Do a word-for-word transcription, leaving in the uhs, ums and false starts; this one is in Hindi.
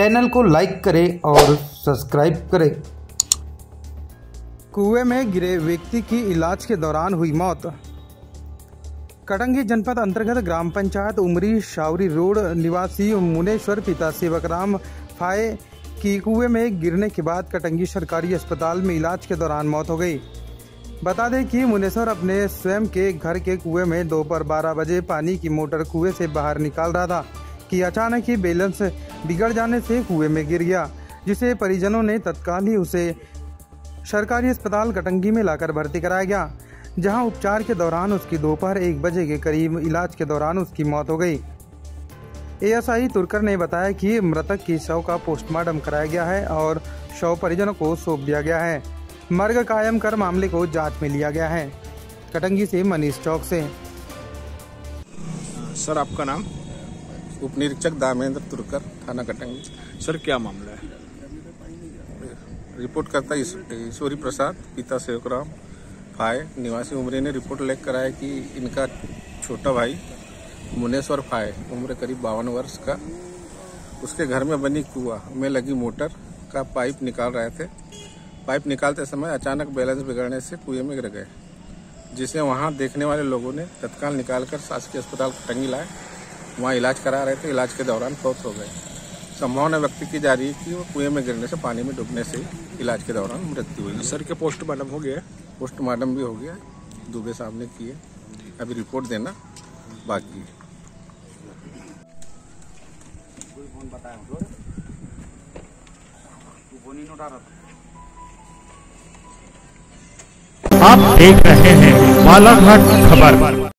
चैनल को लाइक करें और सब्सक्राइब करें। कुएं में गिरे व्यक्ति की इलाज के दौरान हुई मौत। कटंगी जनपद अंतर्गत ग्राम पंचायत उमरी शावरी रोड निवासी मुनेश्वर पिता सेवकराम फाये की कुएं में गिरने के बाद कटंगी सरकारी अस्पताल में इलाज के दौरान मौत हो गई। बता दें कि मुनेश्वर अपने स्वयं के घर के कुएं में दोपहर बारह बजे पानी की मोटर कुएं से बाहर निकाल रहा था कि अचानक ही बैलेंस बिगड़ जाने से कुएं में गिर गया, जिसे परिजनों ने तत्काल ही उसे सरकारी अस्पताल कटंगी में लाकर भर्ती कराया गया, जहां उपचार के दौरान उसकी दोपहर एक बजे के करीब इलाज के दौरान उसकी मौत हो गई। एएसआई तुरकर ने बताया कि मृतक की शव का पोस्टमार्टम कराया गया है और शव परिजनों को सौंप दिया गया है। मर्ग कायम कर मामले को जांच में लिया गया है। कटंगी से मनीष चौक से। सर, आपका नाम? उप निरीक्षक दामेंद्र तुरकर, थाना कटंगी। सर, क्या मामला है? रिपोर्ट करता ईश्वरी प्रसाद पिता सेवकराम फाये निवासी उमरी ने रिपोर्ट लेकर आया कि इनका छोटा भाई मुनेश्वर फाये उम्र करीब बावन वर्ष का उसके घर में बनी कुआं में लगी मोटर का पाइप निकाल रहे थे। पाइप निकालते समय अचानक बैलेंस बिगड़ने से कुएं में गिर गए, जिसे वहां देखने वाले लोगों ने तत्काल निकालकर शासकीय अस्पताल कटंगी लाए। वहां इलाज करा रहे थे। इलाज के दौरान फौत हो गए। संभावना व्यक्त की जा रही है कि वो कुएं में गिरने से, पानी में डूबने से इलाज के दौरान मृत्यु हुई। सर, के पोस्टमार्टम हो गया? पोस्टमार्टम भी हो गया, दुबे साहब ने किए। अभी रिपोर्ट देना बाकी है। आप देख रहे हैं बालाघाट खबर।